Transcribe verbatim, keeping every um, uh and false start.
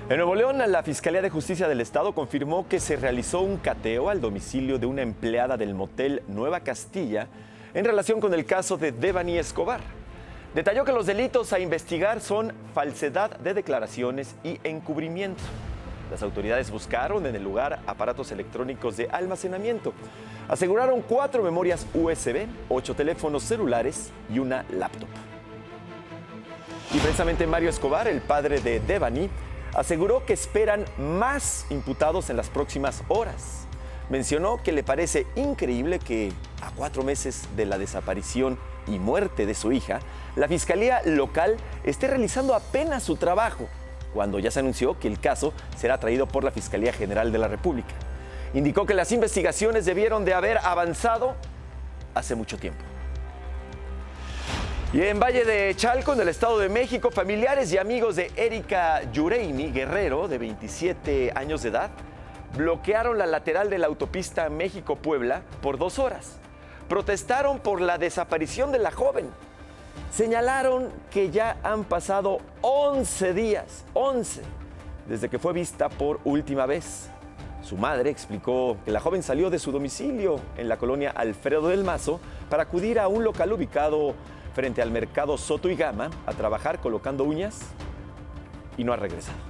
En Nuevo León, la Fiscalía de Justicia del Estado confirmó que se realizó un cateo al domicilio de una empleada del motel Nueva Castilla en relación con el caso de Devani Escobar. Detalló que los delitos a investigar son falsedad de declaraciones y encubrimiento. Las autoridades buscaron en el lugar aparatos electrónicos de almacenamiento. Aseguraron cuatro memorias U S B, ocho teléfonos celulares y una laptop. Y precisamente Mario Escobar, el padre de Devani, aseguró que esperan más imputados en las próximas horas. Mencionó que le parece increíble que a cuatro meses de la desaparición y muerte de su hija, la Fiscalía local esté realizando apenas su trabajo, cuando ya se anunció que el caso será traído por la Fiscalía General de la República. Indicó que las investigaciones debieron de haber avanzado hace mucho tiempo. Y en Valle de Chalco, en el Estado de México, familiares y amigos de Erika Yureimi Guerrero, de veintisiete años de edad, bloquearon la lateral de la autopista México-Puebla por dos horas. Protestaron por la desaparición de la joven. Señalaron que ya han pasado once días, once, desde que fue vista por última vez. Su madre explicó que la joven salió de su domicilio en la colonia Alfredo del Mazo para acudir a un local ubicado frente al mercado Soto y Gama a trabajar colocando uñas y no ha regresado.